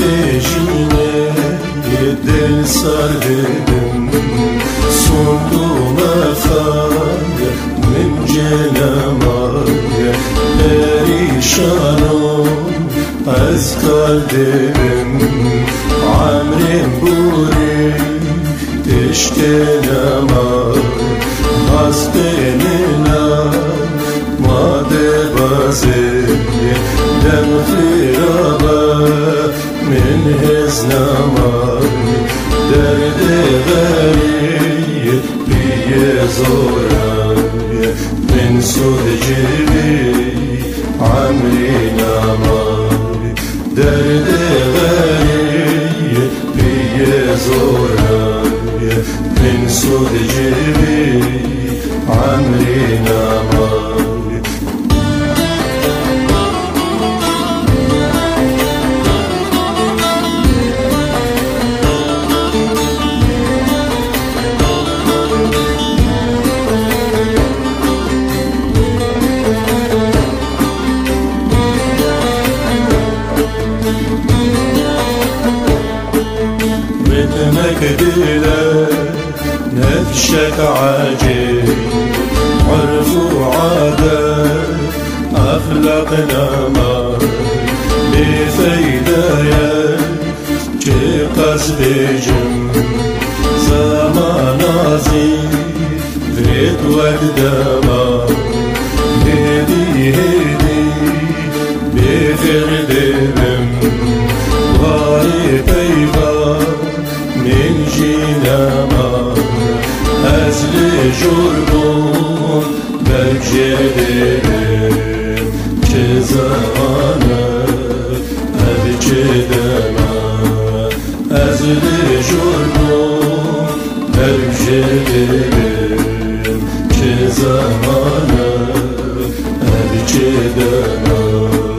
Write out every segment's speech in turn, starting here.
peşine dil sar dedim. Sundum efendim min cenemaye, perişanım az kalbim. Amrim buri teşkenema, hasbenina made bazı dem firaba min heznama. Derde gari biye zora min sudcibi amrina ma. Derde gari biye zora min sudcibi amrina ma. بدنك دلة نفشك عجيب، عرف وعادات أخلاقنا ما بفيدايا قص بجم. زمان عظيم فريد وقدما هدي هدي بفرد بم. غاري بيضا من جنما أزل جربون بجدهم. چه زمانه أبجدما أزل جربون بجدهم. چه زمانه أبجدما.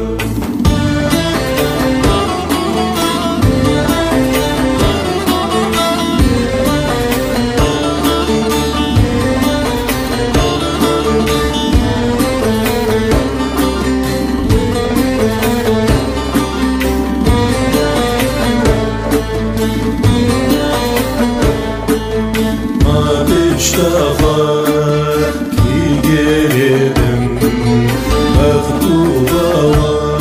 Mustafa ki gelelim mektuba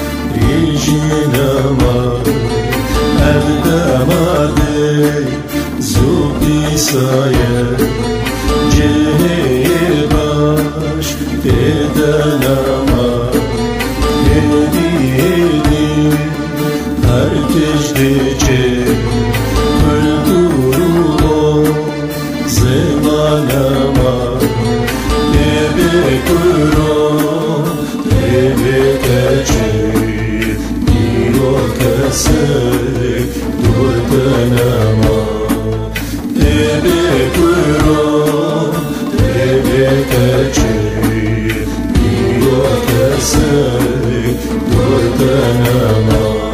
ricnama erdemade zubi saye cehe baş edenama. Hedi hedi her tecdece zamanama ebe kuro ebe kaçır iyo kasık durdanama. Ebe kuro ebe kaçır iyo kasık durdanama.